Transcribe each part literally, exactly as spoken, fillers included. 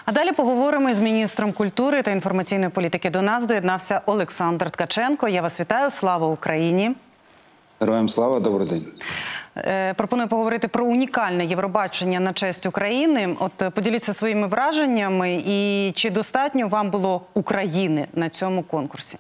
А далі поговоримо з міністром культури та інформаційної політики. До нас доєднався Олександр Ткаченко. Я вас вітаю. Слава Україні! Героям слава, добрий день. Пропоную поговорити про унікальне Євробачення на честь України. От поділіться своїми враженнями і чи достатньо вам було України на цьому конкурсі?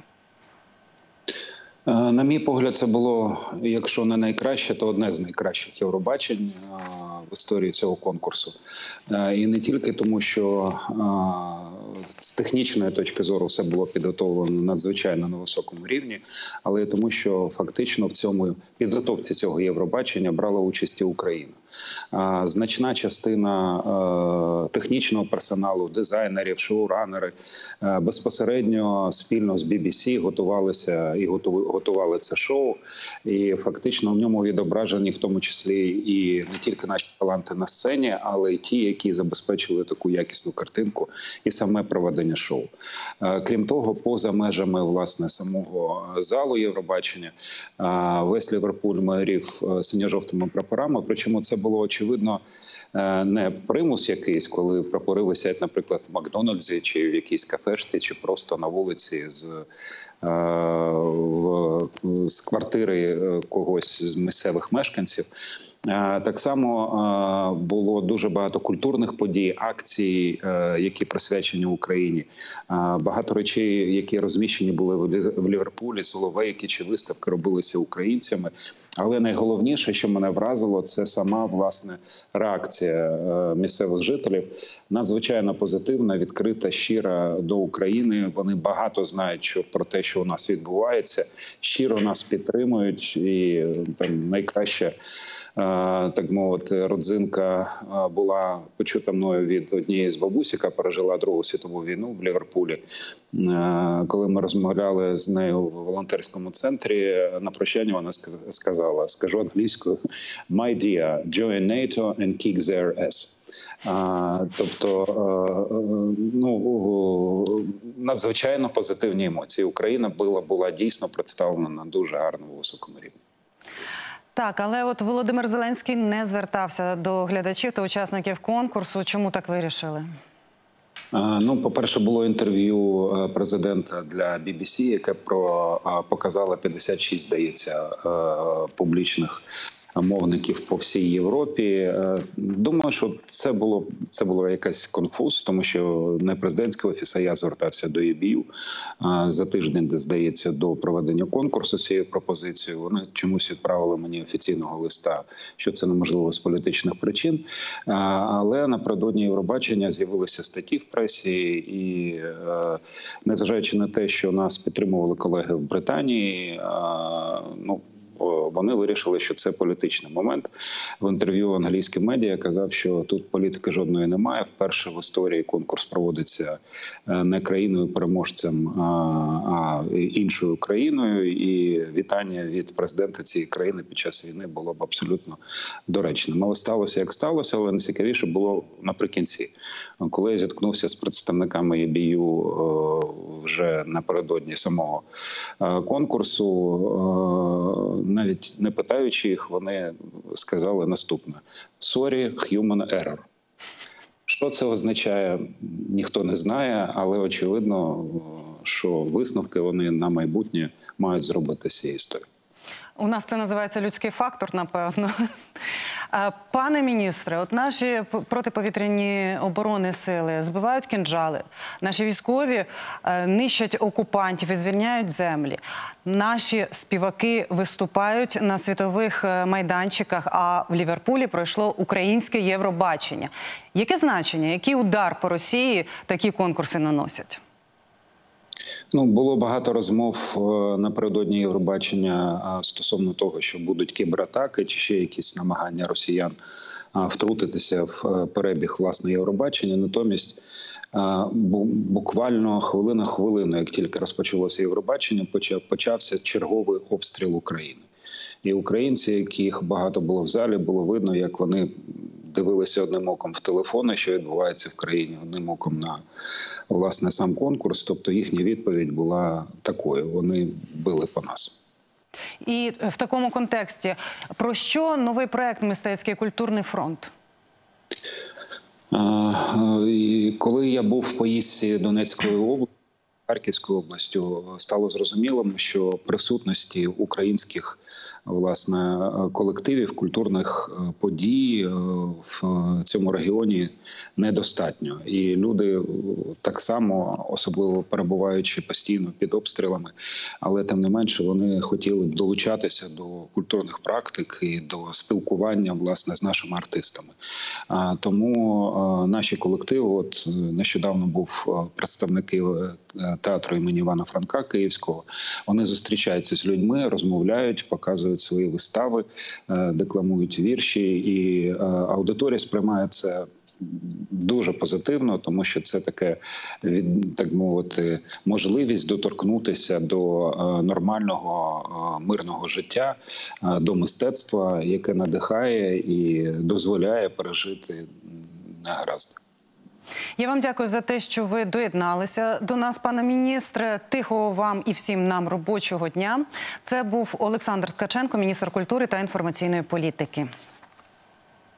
На мій погляд, це було, якщо не найкраще, то одне з найкращих Євробачень в історії цього конкурсу. І не тільки тому, що з технічної точки зору все було підготовлено надзвичайно на високому рівні, але й тому, що фактично в цьому підготовці цього Євробачення брала участь і Україна. Значна частина технічного персоналу, дизайнерів, шоуранери безпосередньо спільно з бі бі сі готувалися і готували це шоу. І фактично в ньому відображені в тому числі і не тільки наші таланти на сцені, але й ті, які забезпечили таку якісну картинку і саме проведення шоу. Крім того, поза межами власне самого залу Євробачення весь Ліверпуль майорів синьо-жовтими прапорами, причому це було очевидно не примус якийсь, коли прапори висять, наприклад, в Макдональдсі, чи в якійсь кафешці, чи просто на вулиці з, в, з квартири когось з місцевих мешканців. Так само було дуже багато культурних подій, акцій, які присвячені Україні. Багато речей, які розміщені були в Ліверпулі, соловейки чи виставки робилися українцями. Але найголовніше, що мене вразило, це сама, власне, реакція місцевих жителів. Надзвичайно позитивна, відкрита, щира до України. Вони багато знають що, про те, що у нас відбувається. Щиро нас підтримують і там найкраще, так мовити, родзинка була почута мною від однієї з бабусь, яка пережила Другу світову війну в Ліверпулі. Коли ми розмовляли з нею в волонтерському центрі, на прощання вона сказала, скажу англійською, «My dear, join NATO and kick their ass». Тобто, ну, надзвичайно позитивні емоції. Україна була, була дійсно представлена на дуже гарному високому рівні. Так, але от Володимир Зеленський не звертався до глядачів та учасників конкурсу. Чому так вирішили? Ну, по-перше, було інтерв'ю президента для бі бі сі, яке про показало п'ятдесят шість, здається, публічних мовників по всій Європі. Думаю, що це було, це було якась конфуз, тому що не президентський офіс, а я звертався до і бі ю за тиждень, де, здається, до проведення конкурсу з цією пропозицією. Вони чомусь відправили мені офіційного листа, що це неможливо з політичних причин. Але напередодні Євробачення з'явилися статті в пресі і, незважаючи на те, що нас підтримували колеги в Британії, ну, вони вирішили, що це політичний момент. В інтерв'ю англійським медіа казав, що тут політики жодної немає. Вперше в історії конкурс проводиться не країною-переможцем, а іншою країною. І вітання від президента цієї країни під час війни було б абсолютно доречним. Але сталося, як сталося, але найцікавіше було наприкінці. Коли я зіткнувся з представниками і бі ю вже напередодні самого конкурсу, навіть не питаючи їх, вони сказали наступне: «Sorry, human error». Що це означає, ніхто не знає, але очевидно, що висновки вони на майбутнє мають зробити з цієї історії. У нас це називається людський фактор, напевно. Пане міністре, от наші протиповітряні оборонні сили збивають кинджали, наші військові нищать окупантів і звільняють землі. Наші співаки виступають на світових майданчиках, а в Ліверпулі пройшло українське Євробачення. Яке значення, який удар по Росії такі конкурси наносять? Ну, було багато розмов напередодні Євробачення стосовно того, що будуть кібератаки чи ще якісь намагання росіян втрутитися в перебіг власне Євробачення. Натомість буквально хвилина-хвилину, як тільки розпочалося Євробачення, почався черговий обстріл України. І українці, яких багато було в залі, було видно, як вони дивилися одним оком в телефони, що відбувається в країні, одним оком на, власне, сам конкурс. Тобто їхня відповідь була такою: вони били по нас. І в такому контексті, про що новий проект «Мистецький культурний фронт»? І коли я я був в поїздці Донецькою областю, Харківською областю, стало зрозумілим, що присутності українських власне колективів, культурних подій в цьому регіоні недостатньо. І люди так само, особливо перебуваючи постійно під обстрілами, але тим не менше вони хотіли б долучатися до культурних практик і до спілкування власне з нашими артистами. Тому наші колективи, от нещодавно був представники театру імені Івана Франка Київського, вони зустрічаються з людьми, розмовляють, показують свої вистави, декламують вірші, і аудиторія сприймає це дуже позитивно, тому що це таке, так мовити, можливість доторкнутися до нормального мирного життя, до мистецтва, яке надихає і дозволяє пережити негаразди. Я вам дякую за те, що ви доєдналися до нас, пане міністре. Тихого вам і всім нам робочого дня. Це був Олександр Ткаченко, міністр культури та інформаційної політики.